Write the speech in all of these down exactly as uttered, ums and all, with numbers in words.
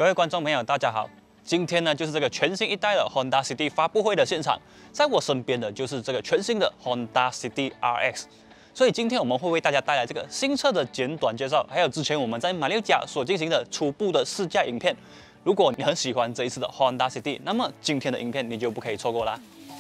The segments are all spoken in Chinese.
各位观众朋友，大家好！今天呢，就是这个全新一代的 Honda City 发布会的现场，在我身边的就是这个全新的 Honda City R X。所以今天我们会为大家带来这个新车的简短介绍，还有之前我们在马六甲所进行的初步的试驾影片。如果你很喜欢这一次的 Honda City， 那么今天的影片你就不可以错过啦。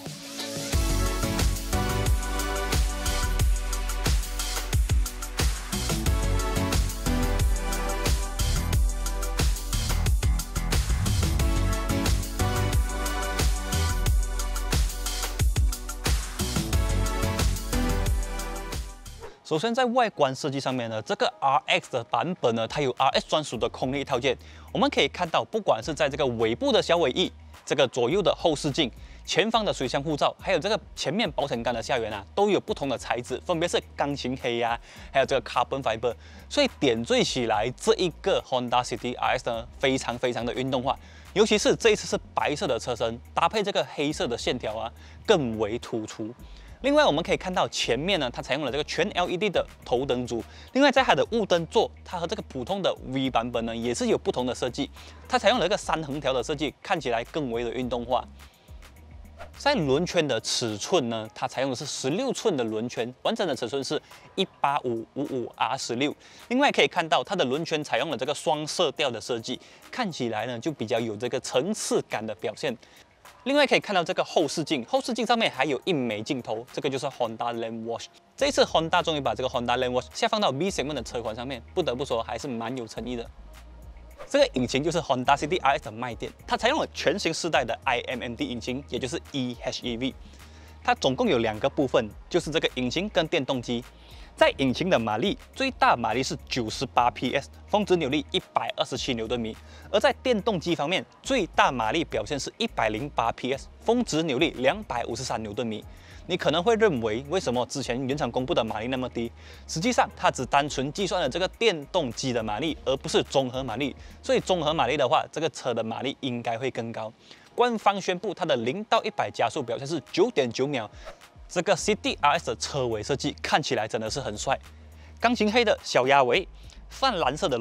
首先，在外观设计上面呢，这个 R X 的版本呢，它有 R S 专属的空力套件。我们可以看到，不管是在这个尾部的小尾翼、这个左右的后视镜、前方的水箱护罩，还有这个前面保险杆的下缘啊，都有不同的材质，分别是钢琴黑呀、啊，还有这个 Carbon Fiber。所以点缀起来，这一个 Honda City R X 呢，非常非常的运动化。尤其是这一次是白色的车身，搭配这个黑色的线条啊，更为突出。 另外，我们可以看到前面呢，它采用了这个全 L E D 的头灯组。另外，在它的雾灯座，它和这个普通的 V 版本呢，也是有不同的设计。它采用了一个三横条的设计，看起来更为的运动化。在轮圈的尺寸呢，它采用的是十六寸的轮圈，完整的尺寸是一八五五五 R 十六。另外可以看到，它的轮圈采用了这个双色调的设计，看起来呢就比较有这个层次感的表现。 另外可以看到这个后视镜，后视镜上面还有一枚镜头，这个就是 Honda Lane Watch。这一次 Honda 终于把这个 Honda Lane Watch 下放到 B segment 的车款上面，不得不说还是蛮有诚意的。这个引擎就是 Honda City R X 的卖点，它采用了全新世代的 I M M D 引擎，也就是 E H E V。它总共有两个部分，就是这个引擎跟电动机。 在引擎的马力，最大马力是九十八 P S， 峰值扭力一百二十七牛顿米；而在电动机方面，最大马力表现是一百零八 P S， 峰值扭力两百五十三牛顿米。你可能会认为，为什么之前原厂公布的马力那么低？实际上，它只单纯计算了这个电动机的马力，而不是综合马力。所以综合马力的话，这个车的马力应该会更高。官方宣布它的零到一百加速表现是九点九秒。 这个 City R X 的车尾设计看起来真的是很帅，钢琴黑的小鸭尾，泛蓝色的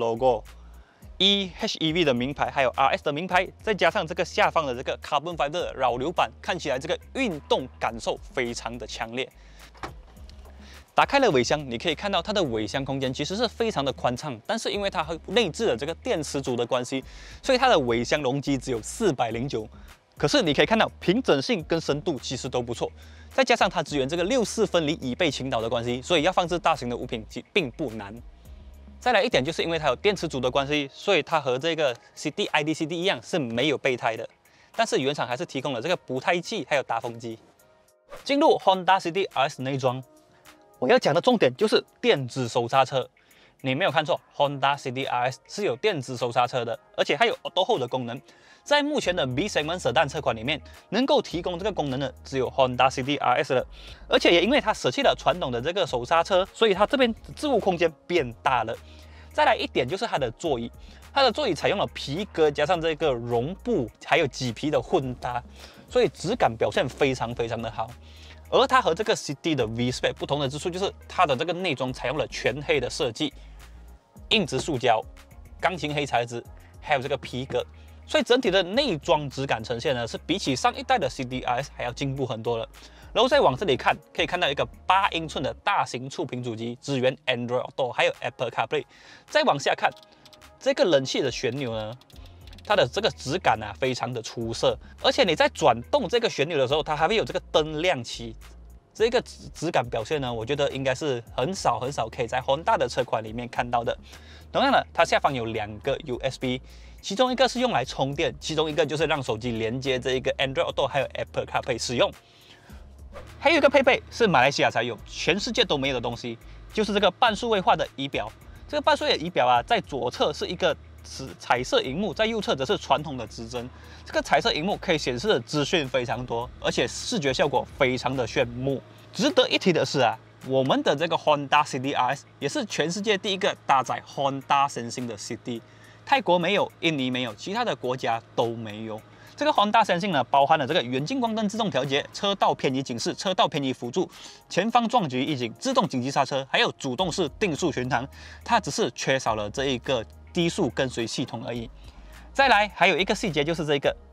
logo，E H E V 的名牌，还有 R X 的名牌，再加上这个下方的这个 Carbon Fiber 的扰流板，看起来这个运动感受非常的强烈。打开了尾箱，你可以看到它的尾箱空间其实是非常的宽敞，但是因为它内置了这个电池组的关系，所以它的尾箱容积只有四百零九。 可是你可以看到平整性跟深度其实都不错，再加上它支援这个六四分离椅背倾倒的关系，所以要放置大型的物品其并不难。再来一点，就是因为它有电池组的关系，所以它和这个 C D I D C D 一样是没有备胎的，但是原厂还是提供了这个补胎器还有打风机。进入 Honda City R X 内装，我要讲的重点就是电子手刹车。 你没有看错 ，Honda City R X 是有电子手刹车的，而且还有 Auto Hold 的功能。在目前的 B segment 舍蛋车款里面，能够提供这个功能的只有 Honda City R X 了。而且也因为它舍弃了传统的这个手刹车，所以它这边置物空间变大了。再来一点就是它的座椅，它的座椅采用了皮革加上这个绒布还有麂皮的混搭，所以质感表现非常非常的好。 而它和这个 City 的 V Spec 不同的之处就是它的这个内装采用了全黑的设计，硬质塑胶、钢琴黑材质，还有这个皮革，所以整体的内装质感呈现呢是比起上一代的 City R X 还要进步很多了。然后再往这里看，可以看到一个八英寸的大型触屏主机，支援 Android Auto 还有 Apple CarPlay。再往下看，这个冷气的旋钮呢。 它的这个质感啊，非常的出色，而且你在转动这个旋钮的时候，它还会有这个灯亮起，这个质质感表现呢，我觉得应该是很少很少可以在 Honda 的车款里面看到的。同样的，它下方有两个 U S B， 其中一个是用来充电，其中一个就是让手机连接这一个 Android Auto 还有 Apple CarPlay 使用。还有一个配备是马来西亚才有，全世界都没有的东西，就是这个半数位化的仪表。这个半数位仪表啊，在左侧是一个 是彩色荧幕，在右侧则是传统的指针。这个彩色荧幕可以显示的资讯非常多，而且视觉效果非常的炫目。值得一提的是啊，我们的这个 Honda City R X 也是全世界第一个搭载 Honda Sensing 的 City， 泰国没有，印尼没有，其他的国家都没有。这个 Honda Sensing 呢，包含了这个远近光灯自动调节、车道偏移警示、车道偏移辅助、前方撞击预警、自动紧急刹车，还有主动式定速巡航。它只是缺少了这一个低速跟随系统而已。 再来还有一个细节就是这个，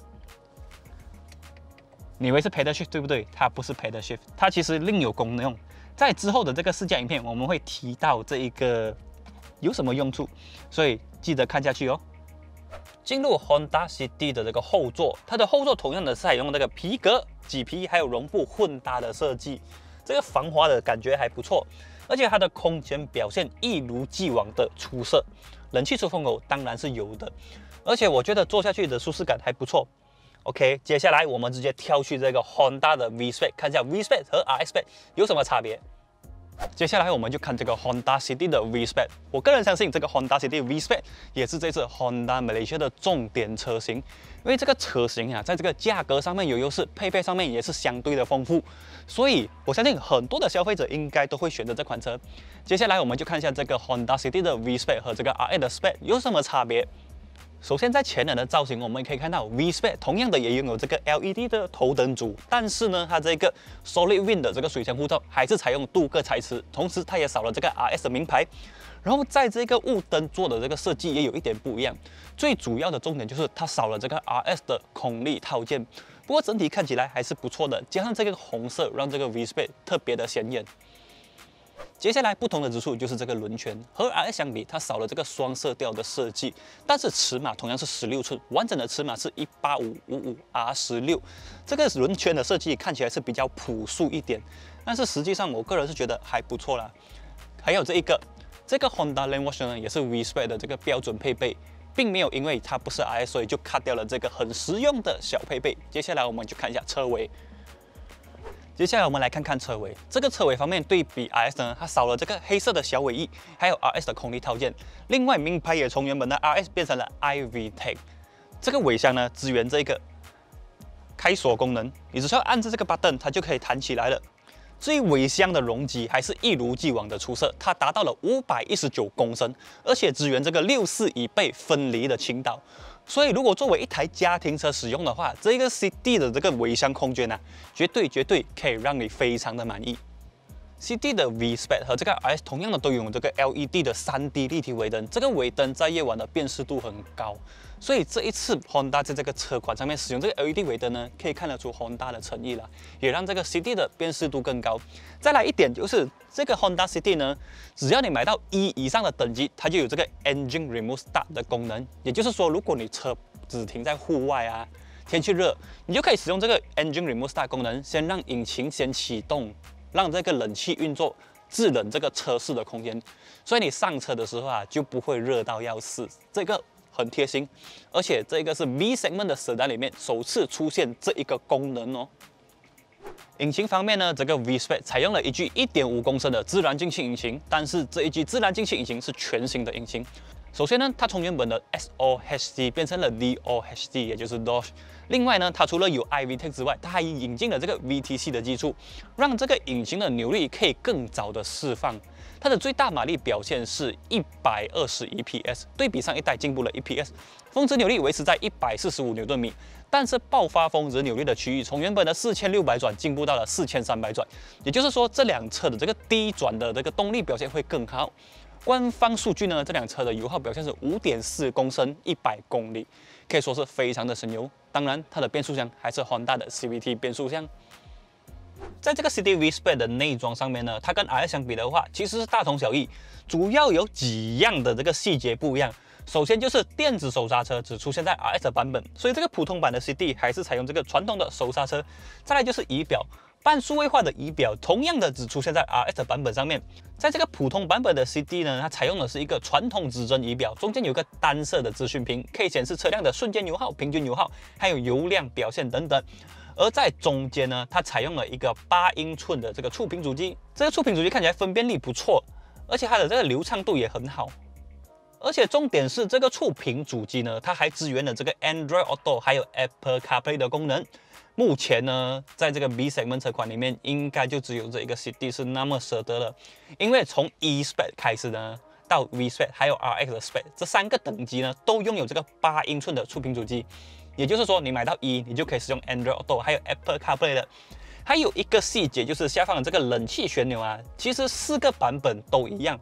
你以为是 Pedal Shift 对不对？它不是 Pedal Shift， 它其实另有功用。在之后的这个试驾影片，我们会提到这一个有什么用处，所以记得看下去哦。进入 Honda City 的这个后座，它的后座同样的是采用这个皮革、麂皮还有绒布混搭的设计，这个防滑的感觉还不错，而且它的空间表现一如既往的出色。冷气出风口当然是有的，而且我觉得坐下去的舒适感还不错。OK， 接下来我们直接跳去这个 Honda 的 V-Spec， 看一下 V-Spec 和 R X-Spec 有什么差别。接下来我们就看这个 Honda City 的 V-Spec， 我个人相信这个 Honda City V-Spec 也是这次 Honda Malaysia 的重点车型，因为这个车型啊，在这个价格上面有优势，配备上面也是相对的丰富，所以我相信很多的消费者应该都会选择这款车。接下来我们就看一下这个 Honda City 的 V-Spec 和这个 R X 的 Spec 有什么差别。首先，在前脸的造型，我们可以看到 V-Spec 同样的也拥有这个 L E D 的头灯组，但是呢，它这个 Solid Wind 的这个水箱护罩还是采用镀铬材质，同时它也少了这个 R S 的名牌。然后在这个雾灯做的这个设计也有一点不一样，最主要的重点就是它少了这个 R S 的空力套件，不过整体看起来还是不错的，加上这个红色让这个 V-Spec 特别的显眼。接下来不同的之处就是这个轮圈，和 R S 相比，它少了这个双色调的设计，但是尺码同样是十六寸，完整的尺码是一八五五五 R 十六。这个轮圈的设计看起来是比较朴素一点，但是实际上我个人是觉得还不错啦。还有这一个，这个 Honda Lane Watch 呢，也是 V-Spec 的这个标准配备，并没有因为它不是 R S 所以就 cut 掉了这个很实用的小配备。接下来我们就看一下车尾。接下来我们来看看车尾，这个车尾方面对比 R S 呢，它少了这个黑色的小尾翼，还有 R S 的空力套件。另外，名牌也从原本的 R S 变成了 I V Tech。这个尾箱呢，支援这个开锁功能，你只需要按着这个 button， 它就可以弹起来了。至于尾箱的容积还是一如既往的出色，它达到了五百一十九公升，而且支援这个六四椅背分离的倾倒。所以，如果作为一台家庭车使用的话，这个 C D 的这个尾箱空间呢、啊，绝对绝对可以让你非常的满意。C D 的 V-Spec 和这个 R S 同样的都拥有这个 L E D 的 三 D 立体尾灯，这个尾灯在夜晚的辨识度很高，所以这一次 Honda 在这个车款上面使用这个 L E D 尾灯呢，可以看得出 Honda 的诚意了，也让这个 C D 的辨识度更高。再来一点就是这个 Honda C D 呢，只要你买到一以上的等级，它就有这个 Engine Remote Start 的功能，也就是说，如果你车只停在户外啊，天气热，你就可以使用这个 Engine Remote Start 功能，先让引擎先启动。让这个冷气运作，制冷这个车室的空间，所以你上车的时候啊，就不会热到要死。这个很贴心，而且这个是 V segment 的sedan里面首次出现这一个功能哦。引擎方面呢，这个 V-Spec 采用了一具一点五公升的自然进气引擎，但是这一具自然进气引擎是全新的引擎。首先呢，它从原本的 S O H C 变成了 D O H C， 也就是 D O S H。另外呢，它除了有 I V Tech 之外，它还引进了这个 V T C 的技术，让这个引擎的扭力可以更早的释放。它的最大马力表现是一百二十一 P S， 对比上一代进步了一 P S。峰值扭力维持在一百四十五牛顿米，但是爆发峰值扭力的区域从原本的四千六百转进步到了四千三百转，也就是说这辆车的这个低转的这个动力表现会更好。官方数据呢，这辆车的油耗表现是 五点四公升一百公里，可以说是非常的省油。当然，它的变速箱还是 Honda 的 C V T 变速箱。在这个 C D V-Spec 的内装上面呢，它跟 R S 相比的话，其实是大同小异，主要有几样的这个细节不一样。首先就是电子手刹车只出现在 R S 的版本，所以这个普通版的 C D 还是采用这个传统的手刹车。再来就是仪表。半数位化的仪表同样的只出现在 R S 的版本上面，在这个普通版本的 C D 呢，它采用的是一个传统指针仪表，中间有个单色的资讯屏，可以显示车辆的瞬间油耗、平均油耗，还有油量表现等等。而在中间呢，它采用了一个八英寸的这个触屏主机，这个触屏主机看起来分辨率不错，而且它的这个流畅度也很好。而且重点是这个触屏主机呢，它还支援了这个 Android Auto 还有 Apple CarPlay 的功能。目前呢，在这个 B segment 车款里面，应该就只有这一个 C D 是那么舍得了，因为从 E-Spec 开始呢，到 V-Spec 还有 R X 的 Spec 这三个等级呢，都拥有这个八英寸的触屏主机。也就是说，你买到 E， 你就可以使用 Android Auto 还有 Apple CarPlay 了。还有一个细节就是下方的这个冷气旋钮啊，其实四个版本都一样。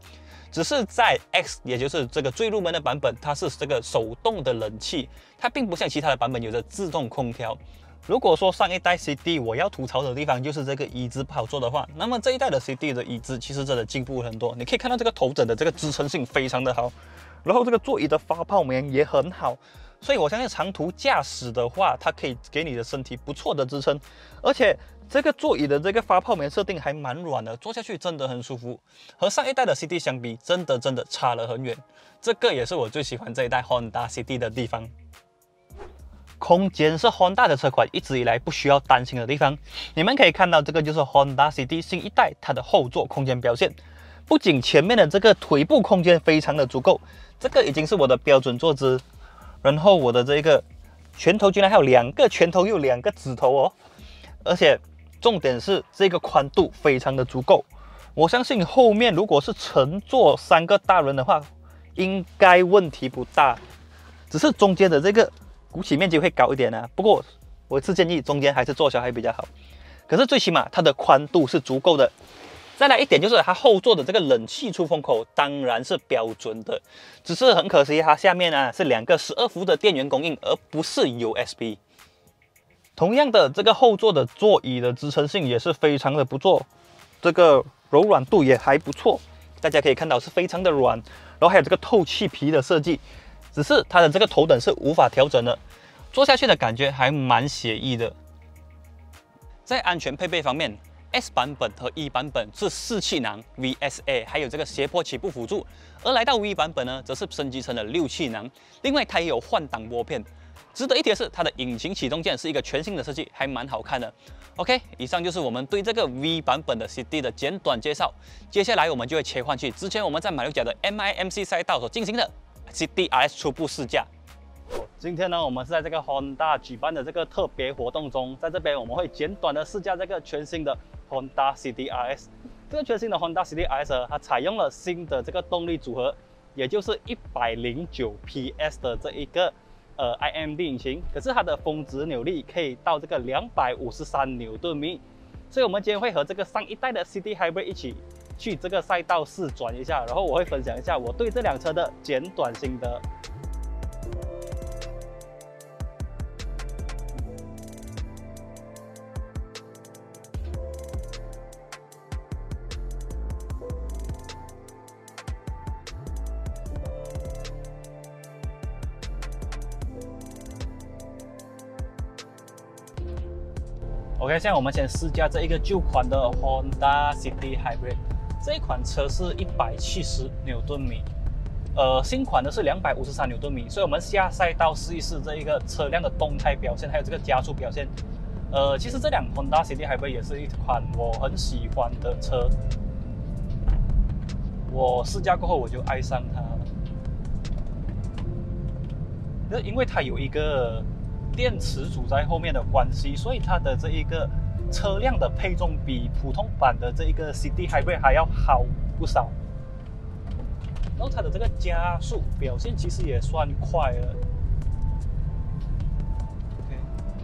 只是在 X， 也就是这个最入门的版本，它是这个手动的冷气，它并不像其他的版本有着自动空调。如果说上一代 C D 我要吐槽的地方就是这个椅子不好坐的话，那么这一代的 C D 的椅子其实真的进步很多。你可以看到这个头枕的这个支撑性非常的好，然后这个座椅的发泡棉也很好，所以我相信长途驾驶的话，它可以给你的身体不错的支撑，而且这个座椅的这个发泡棉设定还蛮软的，坐下去真的很舒服。和上一代的 C D 相比，真的真的差了很远。这个也是我最喜欢这一代 Honda C D 的地方。空间是 Honda 的车款一直以来不需要担心的地方。你们可以看到，这个就是 Honda C D 新一代它的后座空间表现。不仅前面的这个腿部空间非常的足够，这个已经是我的标准坐姿。然后我的这个拳头居然还有两个拳头，有两个指头哦。而且重点是这个宽度非常的足够。我相信后面如果是乘坐三个大人的话，应该问题不大。只是中间的这个鼓起面积会高一点啊，不过我是建议中间还是坐小孩比较好。可是最起码它的宽度是足够的。再来一点就是它后座的这个冷气出风口当然是标准的，只是很可惜它下面啊是两个十二伏的电源供应，而不是 U S B。同样的，这个后座的座椅的支撑性也是非常的不错，这个柔软度也还不错，大家可以看到是非常的软，然后还有这个透气皮的设计。只是它的这个头等是无法调整的，坐下去的感觉还蛮写意的。在安全配备方面 ，S 版本和 E 版本是四气囊 V S A， 还有这个斜坡起步辅助，而来到 V 版本呢，则是升级成了六气囊。另外，它也有换挡拨片。值得一提的是，它的引擎启动键是一个全新的设计，还蛮好看的。OK， 以上就是我们对这个 V 版本的 C D 的简短介绍。接下来我们就会切换去之前我们在马六甲的 M I M C 赛道所进行的 C D R S 初步试驾。今天呢，我们是在这个 Honda 举办的这个特别活动中，在这边我们会简短的试驾这个全新的 Honda C D R S。这个全新的 Honda C D R S 它采用了新的这个动力组合，也就是一百零九匹 S 的这一个呃 I M D 引擎，可是它的峰值扭力可以到这个两百五十三牛顿米。所以我们今天会和这个上一代的 C D Hybrid 一起去这个赛道试转一下，然后我会分享一下我对这辆车的简短心得。OK， 现在我们先试驾这一个旧款的 Honda City Hybrid， 这一款车是一百七十牛顿米，呃，新款的是两百五十三牛顿米，所以我们下赛道试一试这一个车辆的动态表现，还有这个加速表现。呃，其实这辆 Honda City Hybrid 也是一款我很喜欢的车，我试驾过后我就爱上它了，那因为它有一个电池组在后面的关系，所以它的这一个车辆的配重比普通版的这一个 City Hybrid 还要好不少。然后它的这个加速表现其实也算快了 ，OK，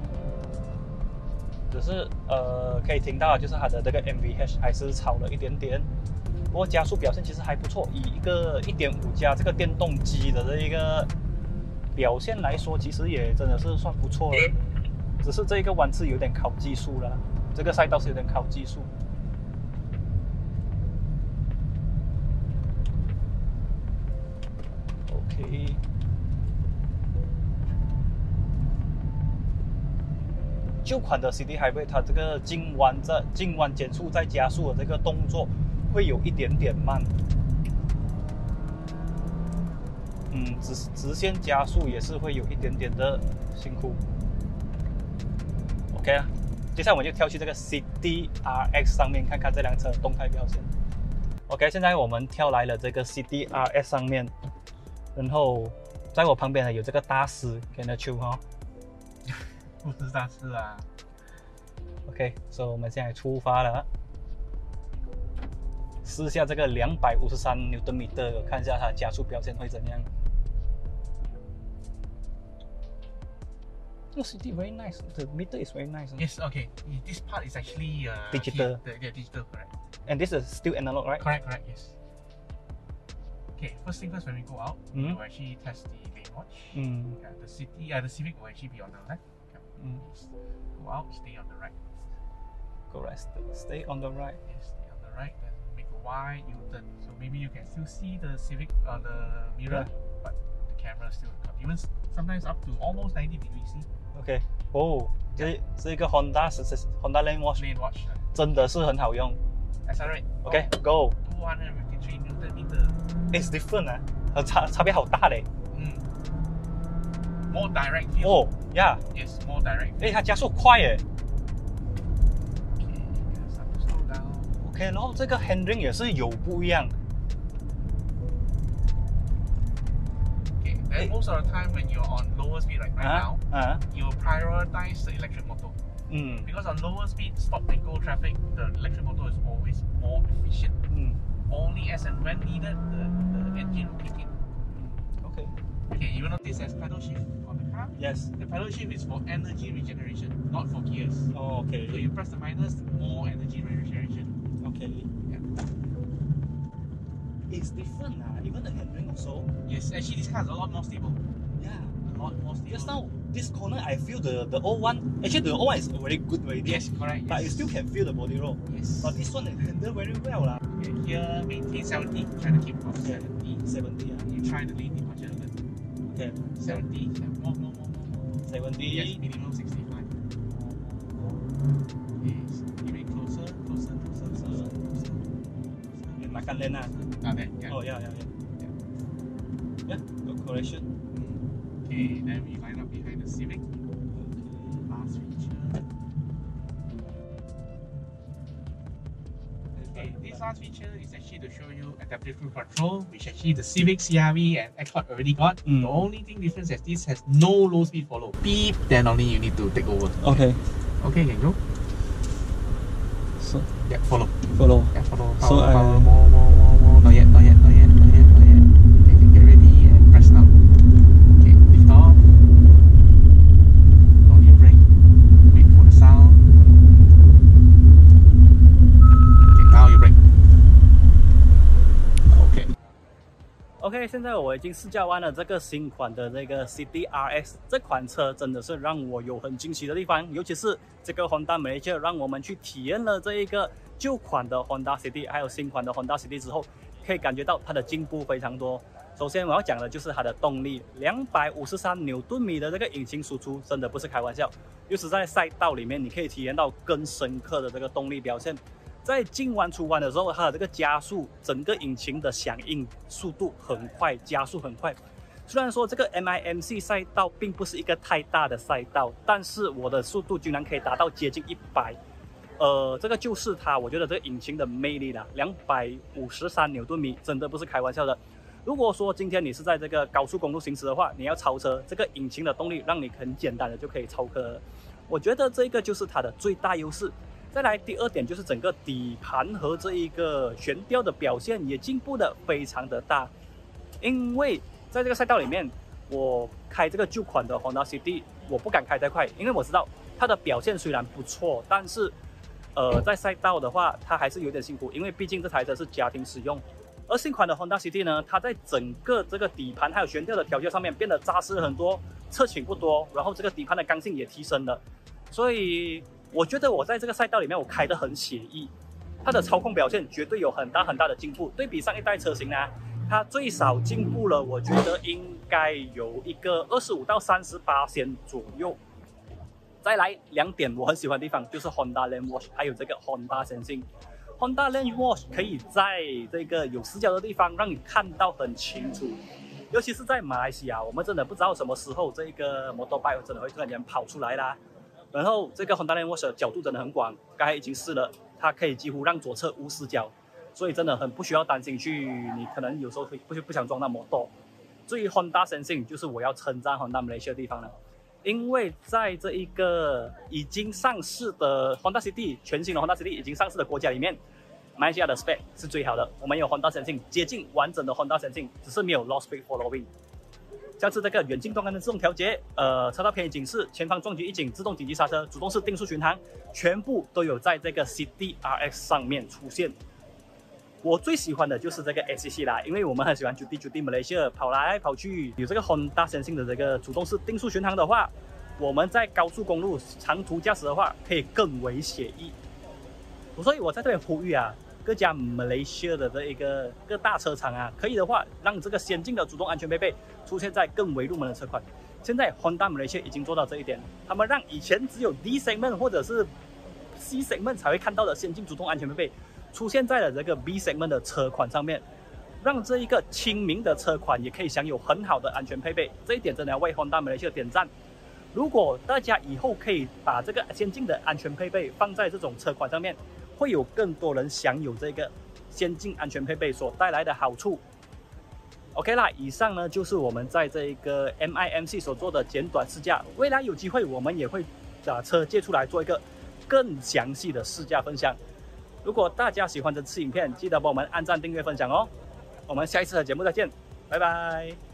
只是呃可以听到就是它的这个 M V H 还是吵了一点点，不过加速表现其实还不错，以一个 一点五 加这个电动机的这一个表现来说，其实也真的是算不错了。只是这一个弯次有点考技术了，这个赛道是有点考技术。OK， 旧款的 City Hybrid 它这个进弯在进弯减速再加速的这个动作会有一点点慢。嗯，直直线加速也是会有一点点的辛苦。OK 啊，接下来我们就跳去这个 C D R X 上面看看这辆车的动态表现。OK， 现在我们跳来了这个 C D R X 上面，然后在我旁边呢有这个大师跟着球哈， 不是大师啊。 OK， 所以我们现在出发了。试下这个两百五十三牛顿米的，看一下它加速表现会怎样。这个 C D very nice, the meter is very nice. Yes, okay. This part is actually uh, digital. Here, yeah, digital, correct. And this is still analog, right? Correct, correct, yes. Okay, first thing first, when we go out, Mm. we will actually test the lane watch. 嗯 Yeah, the city, uh, the Civic will actually be on the left. Okay. Mm. Yes. Go out, stay on the right. ，correct. Stay on the right. Yes, stay on the right, then make a wide U-turn. So maybe you can still see the Civic on the mirror, Yeah. but the camera still even s- sometimes up to almost ninety degrees. See? OK，哦，这这个 Honda 是是 Honda Lane Watch Lane watch. Uh, 真的是很好用。 accelerate. OK，Go。 two hundred fifty-three Newton meter. It's different 啊，和差差别好大嘞。 Mm. More direct feel. 哦呀， Yes, more direct. 哎，它加速快耶。 Okay, start to slow down. OK，然后这个 handling 也是有不一样。 Okay, then most of the time when you're on lower speed like right 啊 now, 啊， you prioritize the electric motor. 嗯 Because on lower speed stop and go traffic, the electric motor is always more efficient. 嗯 Only as and when needed, the, the engine will kick in. ，OK， Okay, you will notice there's pedal shift on the car. Yes， The pedal shift is for energy regeneration, not for gears. 哦 So OK，OK， you press the minus, more energy regeneration. Yeah. It's different 啊，even the handling also。 Yes, actually this car is a lot more stable. Yeah. A lot more stable. Just now, this corner, I feel the the old one. Actually, the old one is very good already. Yes, correct. But yes. you still can feel the body roll. Yes. But this one, they handle very well lah. Okay, here maintain seventy, try to keep off Okay. seventy. seventy ah. You try to lean departure a little. Okay. seventy, more, more, more, more, more. seventy. Yes, minimum sixty-five. Yes, you make closer, closer, closer, closer, closer. Yung nakalan na. Ah, there, yeah. Oh yeah, yeah, yeah. Yeah, good correction. Okay, then we line up behind the Civic. Last feature. Okay, this last feature is actually to show you adaptive cruise control, which actually the Civic, C R V and X-Cloud already got. Mm. The only thing difference is this has no low speed follow. Beep, then only you need to take over. Okay. Okay, can go. So Yeah, follow. follow. Yeah, follow. Power, So I- power, more, more, more, more. Not yet, not yet, not yet, not yet, not yet. Okay, okay, get ready and press now. Okay, lift off. Don't need brake. Wait for the sound. Okay, now you brake. Okay. OK，现在我已经试驾完了这个新款的这个 C D R X， 这款车真的是让我有很惊喜的地方，尤其是这个 Honda Malaysia 让我们去体验了这一个旧款的 Honda C D， 还有新款的 Honda C D 之后，可以感觉到它的进步非常多。首先我要讲的就是它的动力，两百五十三牛顿米的这个引擎输出真的不是开玩笑，尤其在赛道里面，你可以体验到更深刻的这个动力表现。在进弯出弯的时候，它的这个加速，整个引擎的响应速度很快，加速很快。虽然说这个 M I M C 赛道并不是一个太大的赛道，但是我的速度居然可以达到接近一百，呃，这个就是它，我觉得这个引擎的魅力啦，两百五十三牛顿米真的不是开玩笑的。如果说今天你是在这个高速公路行驶的话，你要超车，这个引擎的动力让你很简单的就可以超车。我觉得这个就是它的最大优势。再来第二点就是整个底盘和这一个悬吊的表现也进步的非常的大，因为在这个赛道里面，我开这个旧款的 Honda C D， 我不敢开太快，因为我知道它的表现虽然不错，但是呃在赛道的话它还是有点辛苦，因为毕竟这台车是家庭使用。而新款的 Honda C D 呢，它在整个这个底盘还有悬吊的调教上面变得扎实很多，侧倾不多，然后这个底盘的刚性也提升了，所以我觉得我在这个赛道里面我开得很写意，它的操控表现绝对有很大很大的进步，对比上一代车型呢，它最少进步了，我觉得应该有一个二十五到三十八%左右。再来两点我很喜欢的地方就是 Honda Lane Watch， 还有这个 Honda Sensing。Honda Lane Watch 可以在这个有死角的地方让你看到很清楚，尤其是在马来西亚，我们真的不知道什么时候这个 motorbike 真的会突然间跑出来啦。然后这个 Honda Lane Watch 的角度真的很广，刚才已经试了，它可以几乎让左侧无死角，所以真的很不需要担心去你可能有时候会不不想撞到摩托。至于 Honda Sensing， 就是我要称赞 Honda Malaysia 的地方了，因为在这一个已经上市的 Honda C D 全新的 Honda C D 已经上市的国家里面，马来西亚的 spec 是最好的，我们有 Honda Sensing 接近完整的 Honda Sensing， 只是没有 low speed following。像是这个远近动感的自动调节，呃，车道偏移警示、前方撞击预警、自动紧急刹车、主动式定速巡航，全部都有在这个 C D R X 上面出现。 我最喜欢的就是这个 S C C 啦，因为我们很喜欢 Judy Judy Malaysia 跑来跑去，有这个 Honda 先进的这个主动式定速巡航的话，我们在高速公路长途驾驶的话，可以更为写意。所以我在这边呼吁啊，各家 Malaysia 的这一个各大车厂啊，可以的话，让这个先进的主动安全配备出现在更为入门的车款。现在 Honda Malaysia 已经做到这一点，他们让以前只有 D segment 或者是 C segment 才会看到的先进主动安全配备，出现在了这个 B segment 的车款上面，让这一个亲民的车款也可以享有很好的安全配备。这一点真的要为 Honda Malaysia 点赞。如果大家以后可以把这个先进的安全配备放在这种车款上面，会有更多人享有这个先进安全配备所带来的好处。OK 啦，以上呢就是我们在这一个 M I M C 所做的简短试驾。未来有机会我们也会把车借出来做一个更详细的试驾分享。如果大家喜欢这次影片，记得帮我们按赞、订阅、分享哦。我们下一次的节目再见，拜拜。